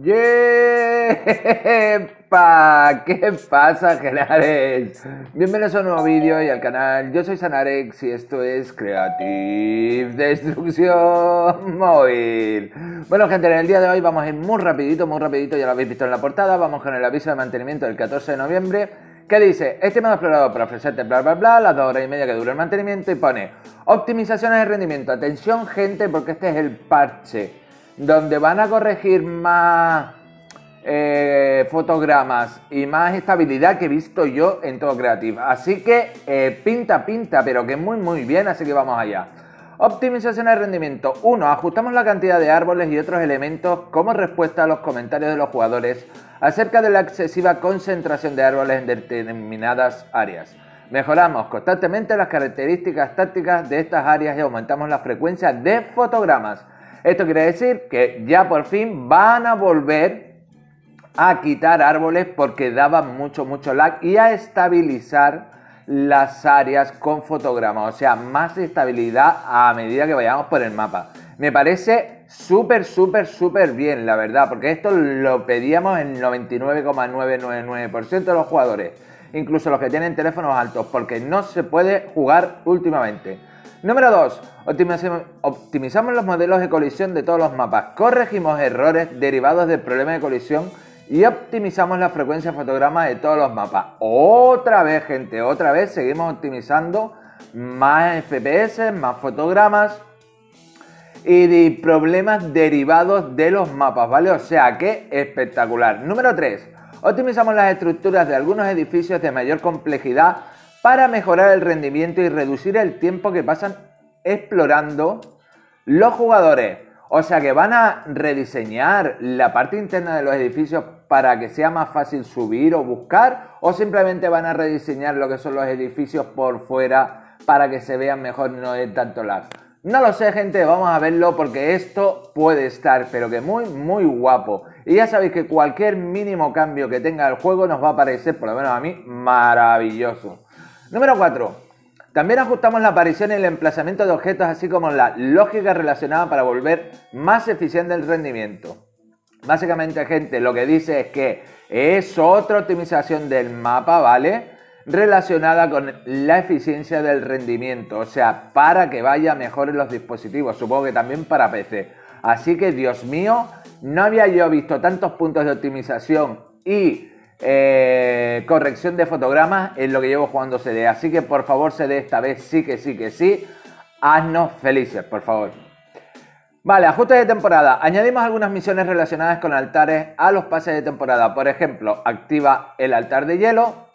¡Yepa! ¿Qué pasa, Genares? Bienvenidos a un nuevo vídeo y al canal. Yo soy Sanarex y esto es Creative Destrucción Móvil. Bueno, gente, en el día de hoy vamos a ir muy rapidito, ya lo habéis visto en la portada. Vamos con el aviso de mantenimiento del 14 de noviembre, que dice: estimado explorador, para ofrecerte bla bla bla, las 2 horas y media que dura el mantenimiento, y pone optimizaciones de rendimiento. Atención, gente, porque este es el parche donde van a corregir más fotogramas y más estabilidad que he visto yo en todo Creative. Así que pinta, pero que muy bien, así que vamos allá. Optimización de rendimiento. 1. Ajustamos la cantidad de árboles y otros elementos como respuesta a los comentarios de los jugadores acerca de la excesiva concentración de árboles en determinadas áreas. Mejoramos constantemente las características tácticas de estas áreas y aumentamos la frecuencia de fotogramas. Esto quiere decir que ya por fin van a volver a quitar árboles porque daban mucho lag, y a estabilizar las áreas con fotogramas, o sea, más estabilidad a medida que vayamos por el mapa. Me parece súper bien, la verdad, porque esto lo pedíamos el 99,999% de los jugadores, incluso los que tienen teléfonos altos, porque no se puede jugar últimamente. Número 2. Optimizamos los modelos de colisión de todos los mapas, corregimos errores derivados del problema de colisión y optimizamos la frecuencia de fotogramas de todos los mapas. Otra vez, gente, otra vez seguimos optimizando más FPS, más fotogramas y de problemas derivados de los mapas, ¿vale? O sea que espectacular. Número 3. Optimizamos las estructuras de algunos edificios de mayor complejidad para mejorar el rendimiento y reducir el tiempo que pasan explorando los jugadores. O sea que van a rediseñar la parte interna de los edificios para que sea más fácil subir o buscar, o simplemente van a rediseñar lo que son los edificios por fuera para que se vean mejor y no de tanto lag. No lo sé, gente, vamos a verlo porque esto puede estar pero que muy guapo. Y ya sabéis que cualquier mínimo cambio que tenga el juego nos va a parecer, por lo menos a mí, maravilloso. Número 4. También ajustamos la aparición y el emplazamiento de objetos, así como la lógica relacionada para volver más eficiente el rendimiento. Básicamente, gente, lo que dice es que es otra optimización del mapa, ¿vale? Relacionada con la eficiencia del rendimiento, o sea, para que vaya mejor en los dispositivos, supongo que también para PC. Así que, Dios mío, no había yo visto tantos puntos de optimización y corrección de fotogramas en lo que llevo jugando CD. Así que por favor, CD, esta vez sí que sí, haznos felices, por favor. Vale, ajustes de temporada. Añadimos algunas misiones relacionadas con altares a los pases de temporada. Por ejemplo, activa el altar de hielo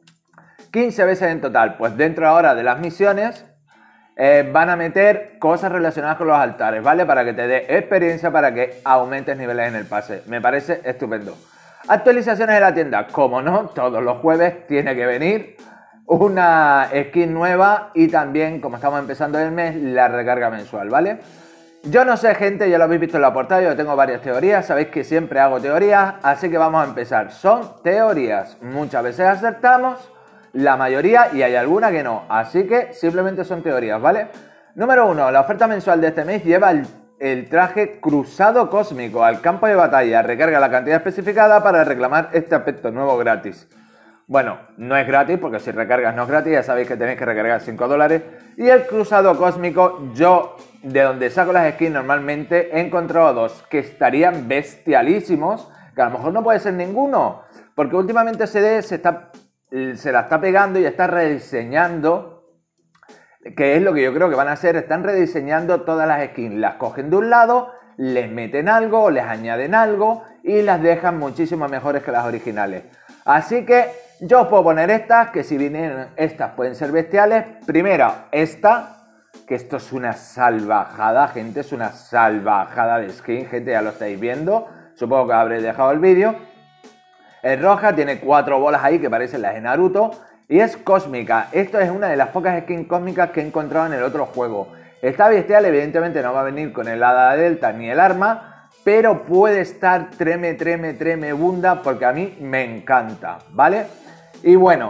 15 veces en total. Pues dentro ahora de las misiones van a meter cosas relacionadas con los altares, ¿vale? Para que te dé experiencia, para que aumentes niveles en el pase. Me parece estupendo. Actualizaciones de la tienda. Como no, todos los jueves tiene que venir una skin nueva y también, como estamos empezando el mes, la recarga mensual, ¿vale? Yo no sé, gente, ya lo habéis visto en la portada, yo tengo varias teorías, sabéis que siempre hago teorías, así que vamos a empezar. Son teorías, muchas veces acertamos, la mayoría, y hay alguna que no, así que simplemente son teorías, ¿vale? Número 1, la oferta mensual de este mes lleva el traje cruzado cósmico al campo de batalla. Recarga la cantidad especificada para reclamar este aspecto nuevo gratis. Bueno, no es gratis porque si recargas no es gratis, ya sabéis que tenéis que recargar 5 dólares. Y el cruzado cósmico, yo de donde saco las skins normalmente he encontrado 2 que estarían bestialísimos, que a lo mejor no puede ser ninguno, porque últimamente CD se la está pegando y está rediseñando, que es lo que yo creo que van a hacer. Están rediseñando todas las skins, las cogen de un lado, les meten algo, les añaden algo y las dejan muchísimo mejores que las originales. Así que yo os puedo poner estas, que si vienen estas pueden ser bestiales. Primero, esta, que esto es una salvajada, gente, es una salvajada de skin, gente, ya lo estáis viendo, supongo que habréis dejado el vídeo. Es roja, tiene 4 bolas ahí que parecen las de Naruto. Y es cósmica. Esto es una de las pocas skins cósmicas que he encontrado en el otro juego. Esta bestial evidentemente no va a venir con el hada delta ni el arma, pero puede estar tremebunda porque a mí me encanta, ¿vale? Y bueno,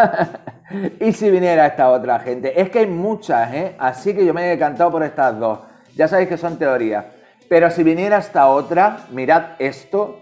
y si viniera esta otra, gente, es que hay muchas, ¿eh? Así que yo me he decantado por estas 2. Ya sabéis que son teorías. Pero si viniera esta otra, mirad esto.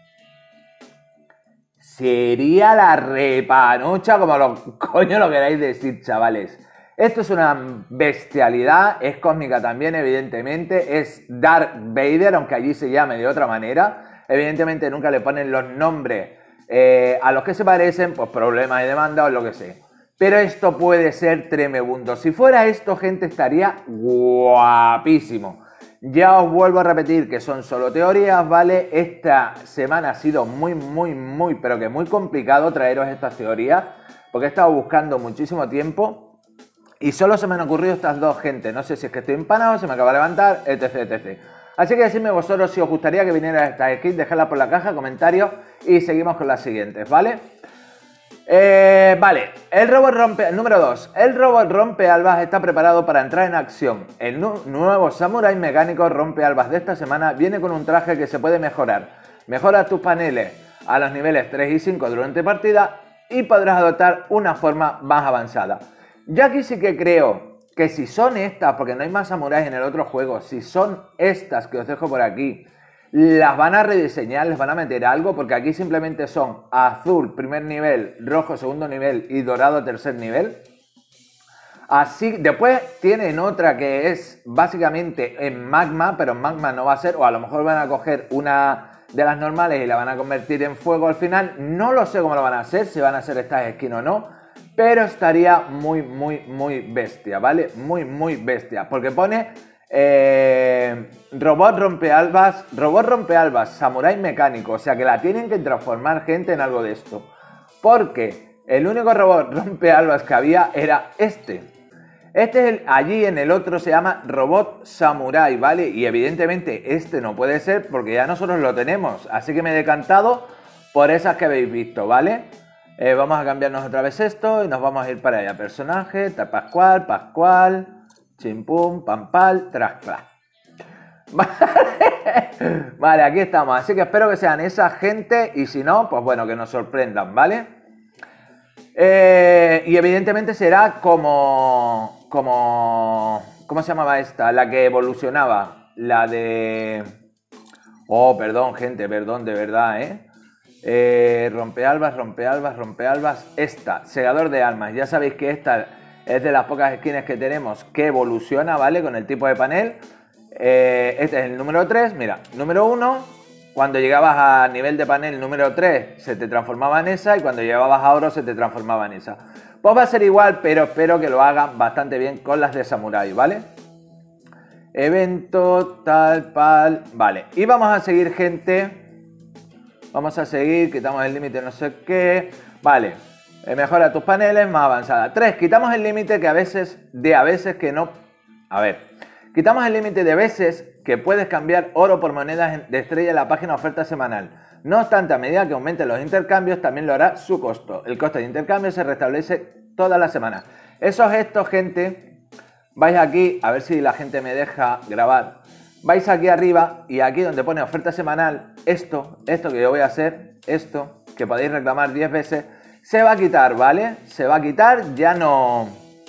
Sería la repanucha, como coño lo queráis decir, chavales. Esto es una bestialidad, es cósmica también, evidentemente. Es Darth Vader, aunque allí se llame de otra manera. Evidentemente nunca le ponen los nombres a los que se parecen, pues problemas de demanda o lo que sea. Pero esto puede ser tremebundo. Si fuera esto, gente, estaría guapísimo. Ya os vuelvo a repetir que son solo teorías, ¿vale? Esta semana ha sido pero que muy complicado traeros estas teorías, porque he estado buscando muchísimo tiempo y solo se me han ocurrido estas dos, gente. No sé si es que estoy empanado, se me acaba de levantar, etc. Así que decidme vosotros si os gustaría que vinieran estas skins, dejadlas por la caja, comentarios y seguimos con las siguientes, ¿vale? Vale, número 2. El robot rompealbas está preparado para entrar en acción. El nuevo samurái mecánico rompealbas de esta semana viene con un traje que se puede mejorar. Mejora tus paneles a los niveles 3 y 5 durante partida y podrás adoptar una forma más avanzada. Yo aquí sí que creo que si son estas, porque no hay más samuráis en el otro juego, si son estas que os dejo por aquí, las van a rediseñar, les van a meter algo, porque aquí simplemente son azul primer nivel, rojo segundo nivel y dorado tercer nivel. Así, después tienen otra que es básicamente en magma, pero en magma no va a ser, o a lo mejor van a coger una de las normales y la van a convertir en fuego al final. No lo sé cómo lo van a hacer, si van a hacer estas skins o no, pero estaría muy bestia, ¿vale? Muy bestia, porque pone... robot rompealbas, samurái mecánico, o sea que la tienen que transformar, gente, en algo de esto, porque el único robot rompealbas que había era este. Este es allí en el otro se llama robot samurái, ¿vale? Y evidentemente este no puede ser porque ya nosotros lo tenemos, así que me he decantado por esas que habéis visto, ¿vale? Vamos a cambiarnos otra vez esto y nos vamos a ir para allá. Personaje, Pascual, chimpum, pampal, trascla. Vale, aquí estamos. Así que espero que sean esa gente y si no, pues bueno, que nos sorprendan, ¿vale? Y evidentemente será como... ¿Cómo se llamaba esta? La que evolucionaba. La de... Oh, perdón, gente, perdón, de verdad, rompealbas. Esta, segador de almas. Ya sabéis que esta... es de las pocas skins que tenemos que evoluciona, ¿vale? Con el tipo de panel. Este es el número 3. Mira, número 1, cuando llegabas a nivel de panel número 3 se te transformaba en esa y cuando llegabas a oro se te transformaba en esa. Pues va a ser igual, pero espero que lo hagan bastante bien con las de Samurai, ¿vale? Evento, tal, pal... Vale, y vamos a seguir, gente. Vamos a seguir, quitamos el límite no sé qué. Vale. Mejora tus paneles, más avanzada. 3. Quitamos el límite que a veces que no... A ver. Quitamos el límite de veces que puedes cambiar oro por monedas de estrella en la página oferta semanal. No obstante, a medida que aumenten los intercambios, también lo hará su costo. El coste de intercambio se restablece toda la semana. Esos gestos, gente, vais aquí, a ver si la gente me deja grabar. Vais aquí arriba y aquí donde pone oferta semanal, esto que yo voy a hacer, esto, que podéis reclamar 10 veces... se va a quitar, ¿vale? Se va a quitar, ya no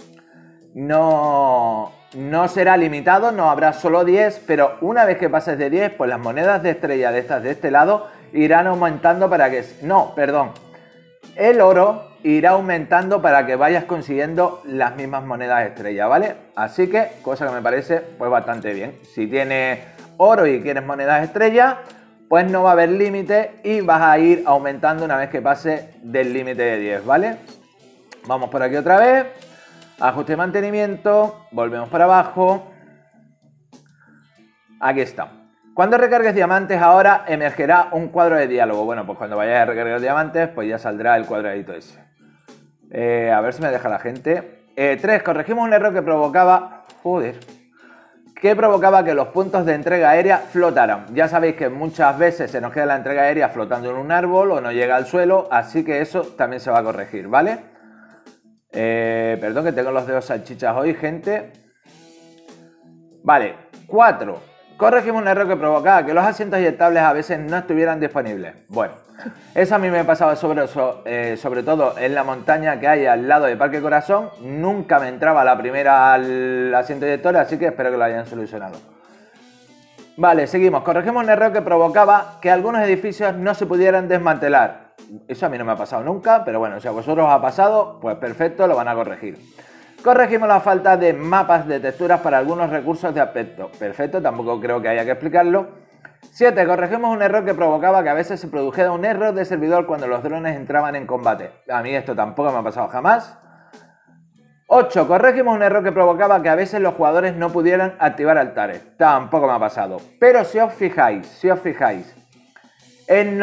será limitado, no habrá solo 10, pero una vez que pases de 10, pues las monedas de estrella de estas de este lado irán aumentando para que... No, perdón. El oro irá aumentando para que vayas consiguiendo las mismas monedas de estrella, ¿vale? Así que, cosa que me parece pues bastante bien. Si tienes oro y quieres monedas de estrella... pues no va a haber límite y vas a ir aumentando una vez que pase del límite de 10, ¿vale? Vamos por aquí otra vez. Ajuste de mantenimiento. Volvemos para abajo. Aquí está. Cuando recargues diamantes ahora emergerá un cuadro de diálogo. Bueno, pues cuando vayas a recargar diamantes, pues ya saldrá el cuadradito ese. A ver si me deja la gente. 3. Corregimos un error que provocaba... Joder... que provocaba que los puntos de entrega aérea flotaran. Ya sabéis que muchas veces se nos queda la entrega aérea flotando en un árbol o no llega al suelo, así que eso también se va a corregir, ¿vale? Perdón que tengo los dedos salchichas hoy, gente. Vale, 4. Corregimos un error que provocaba que los asientos eyectables a veces no estuvieran disponibles. Bueno, eso a mí me pasaba sobre todo en la montaña que hay al lado de Parque Corazón. Nunca me entraba la primera al asiento eyector, así que espero que lo hayan solucionado. Vale, seguimos. Corregimos un error que provocaba que algunos edificios no se pudieran desmantelar. Eso a mí no me ha pasado nunca, pero bueno, si a vosotros os ha pasado, pues perfecto, lo van a corregir. Corregimos la falta de mapas de texturas para algunos recursos de aspecto. Perfecto, tampoco creo que haya que explicarlo. 7. Corregimos un error que provocaba que a veces se produjera un error de servidor cuando los drones entraban en combate. A mí esto tampoco me ha pasado jamás. 8. Corregimos un error que provocaba que a veces los jugadores no pudieran activar altares. Tampoco me ha pasado. Pero si os fijáis, el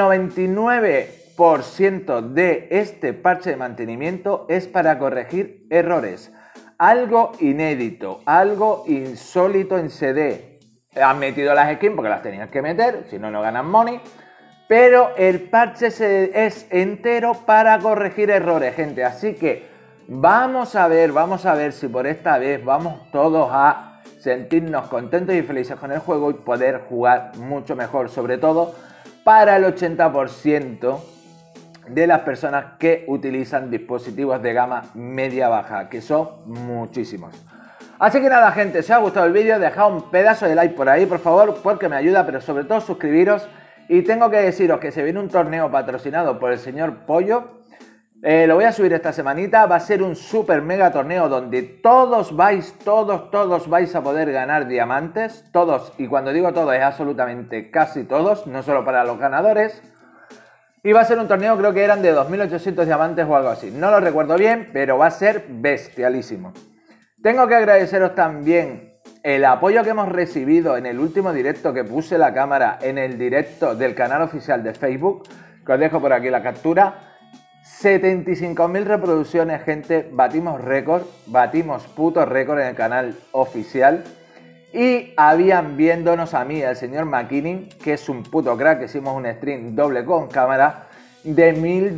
99% de este parche de mantenimiento es para corregir errores. Algo inédito, algo insólito en CD. Han metido las skins porque las tenían que meter, si no, no ganan money. Pero el parche es entero para corregir errores, gente. Así que vamos a ver si por esta vez vamos todos a sentirnos contentos y felices con el juego y poder jugar mucho mejor. Sobre todo para el 80% de las personas que utilizan dispositivos de gama media-baja, que son muchísimos. Así que nada, gente, si os ha gustado el vídeo, dejad un pedazo de like por ahí, por favor, porque me ayuda, pero sobre todo suscribiros. Y tengo que deciros que se viene un torneo patrocinado por el señor Pollo. Lo voy a subir esta semanita, va a ser un super mega torneo donde todos vais a poder ganar diamantes, todos, y cuando digo todos es absolutamente casi todos, no solo para los ganadores. Y va a ser un torneo, creo que eran de 2.800 diamantes o algo así, no lo recuerdo bien, pero va a ser bestialísimo. Tengo que agradeceros también el apoyo que hemos recibido en el último directo que puse la cámara en el directo del canal oficial de Facebook, que os dejo por aquí la captura. 75.000 reproducciones, gente, batimos récord, batimos puto récord en el canal oficial. Y habían viéndonos a mí, el señor McKinney, que es un puto crack, que hicimos un stream doble con cámara, de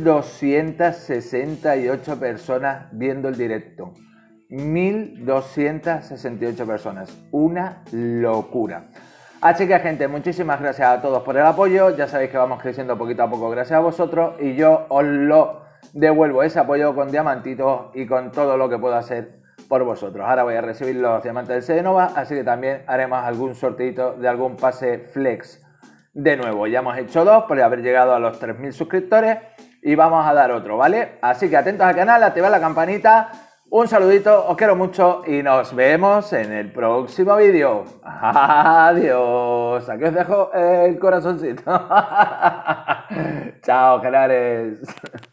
1.268 personas viendo el directo. 1.268 personas, una locura. Así que, gente, muchísimas gracias a todos por el apoyo. Ya sabéis que vamos creciendo poquito a poco gracias a vosotros y yo os lo devuelvo, ese apoyo, con diamantitos y con todo lo que puedo hacer por vosotros. Ahora voy a recibir los diamantes del Sedenova, así que también haremos algún sorteito de algún pase flex de nuevo. Ya hemos hecho dos por haber llegado a los 3.000 suscriptores y vamos a dar otro, ¿vale? Así que atentos al canal, activad la campanita. Un saludito, os quiero mucho y nos vemos en el próximo vídeo. Adiós. Aquí os dejo el corazoncito. Chao, canales.